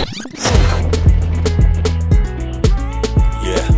Yeah.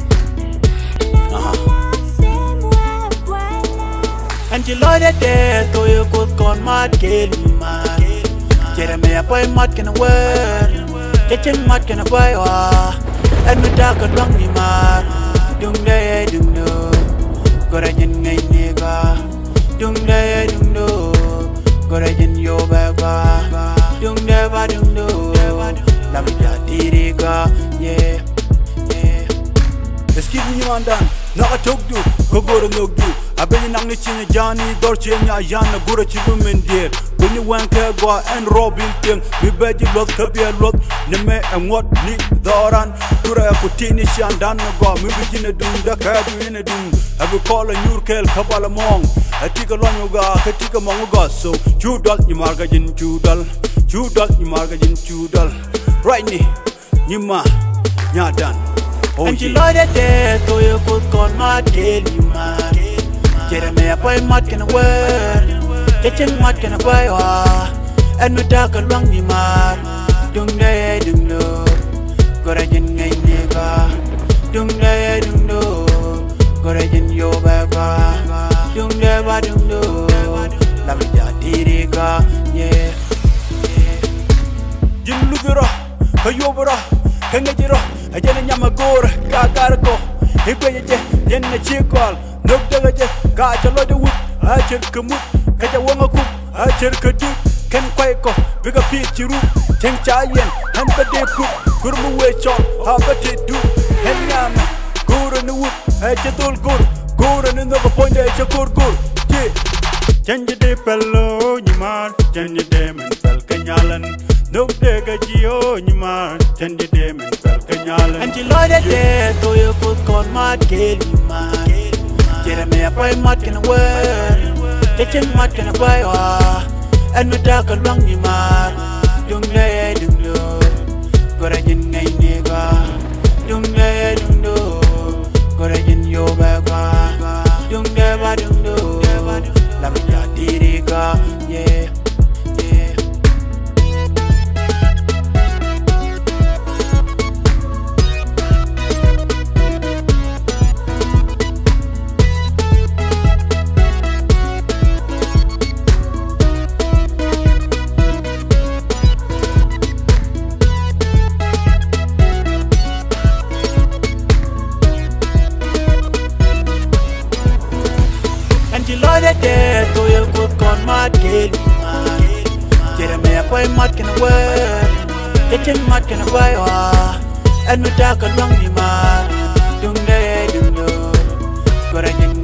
And you love that day, so you could con mad kill man. Jeremy, a boy mad can wear. Getting mad can a boy, and we dark a long man. Dung day, dung no. Gorajin ngay nigga. Dung day, dung no. Gorajin yo baba. Dung never dung no. Lamita tiriga, yeah. Let's keep me on done. Naka talk do, go to no do. I bet you not niching Johnny, Dorche, and Yana, go to Chibumin dear. When you went to go and Robin thing, we bet you lot could be a lot. Neme and what need the oran. Dura Putini Shan Dan go, maybe in a doom, the cab in a doom. I will call a new kel Kabala Mong. I take a long yoga, I take a mongo. So, Judal, you margin, Judal. Judal, you margin, Judal. Right, Nima, Yadan. And you love that day, so you could call my kill you man. Jeremy, a boy mad can wear. Getting mad can a boy, and we dark along the mar. Dung day, dung no. Gorajin ngay nigga. Dung day, dung no. Gorajin yo baba. Dung never dung no. Lamita tiriga, yeah. Jin Lugura, Kayobra, Kangajiro. I didn't Yamagor, Gagargo, Hippaje, Yen a chickal, no dagaje, got a lot of wood, I check a mood, catch a woman cook, I check a dude, can quaiko, bigger pitch you, Cheng Chayan, and the day cook, Kurmu way shop, how about it do, and Yam, go on the wood, I just all good, go on another point, I just good, yeah. Change the pello, you man, change the dem and Falcanyalan. No dega gio, you man, change the dem and Falcanyalan. And you love that day, so you could call mad kill you man. Jeremy, a boy mad can wear. Getting mad can a boy, and we dark along the mar. Dung day, dung no. Gorajin ngay nigga. Dung day, dung no. Gorajin yo baba. Dung never dung no. Lamita tiriga, yeah. That day, so you could call mad kill man. Jeremy, a boy mad can wear. Getting mad can wear, and we dark along the mar. Dung day, dung no. Gorajin